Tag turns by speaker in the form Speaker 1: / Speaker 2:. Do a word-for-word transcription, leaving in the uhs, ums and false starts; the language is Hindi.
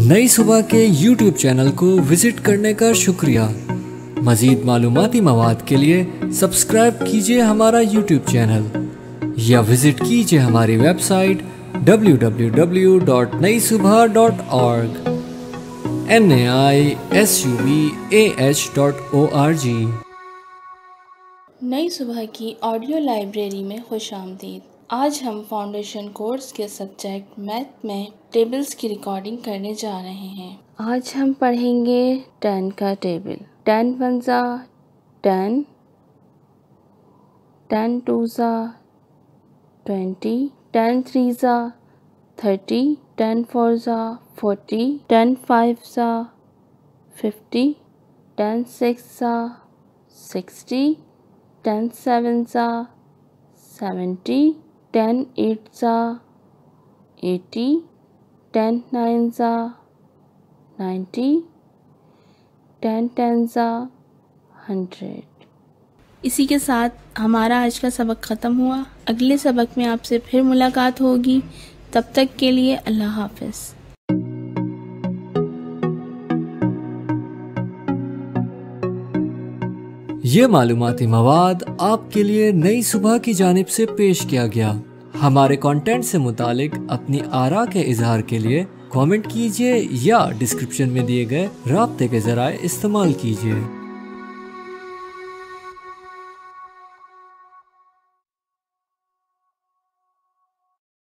Speaker 1: नई सुबह के यूट्यूब चैनल को विजिट करने का शुक्रिया। मज़ीद मालूमाती मवाद के लिए सब्सक्राइब कीजिए हमारा यूट्यूब चैनल या विजिट कीजिए हमारी website W W W dot नई सुबह dot org N A I S U B A H dot O R G.
Speaker 2: नई सुबह की ऑडियो लाइब्रेरी में खुशामदीद। आज हम फाउंडेशन कोर्स के सब्जेक्ट मैथ में टेबल्स की रिकॉर्डिंग करने जा रहे हैं। आज हम पढ़ेंगे टेन का टेबल। टेन वन ज़ा टेन, टेन टू ज़ा ट्वेंटी, टेन थ्री ज़ा थर्टी, टेन फोर ज़ा फोर्टी, टेन फाइव ज़ा फिफ्टी, टेन सिक्स ज़ा सिक्सटी, टेन सेवन ज़ा सेवेंटी, टेन एट ज़ा एटी, टेन नाइन ज़ा नाइन्टी, टेन टेन ज़ा हंड्रेड। इसी के साथ हमारा आज का सबक ख़त्म हुआ। अगले सबक में आपसे फिर मुलाकात होगी। तब तक के लिए अल्लाह हाफ़िज़।
Speaker 1: ये मालूमाती मवाद आपके लिए नई सुबह की जानिब से पेश किया गया। हमारे कंटेंट से मुतालिक अपनी आरा के इजहार के लिए कमेंट कीजिए या डिस्क्रिप्शन में दिए गए राब्ते के ज़राए इस्तेमाल कीजिए।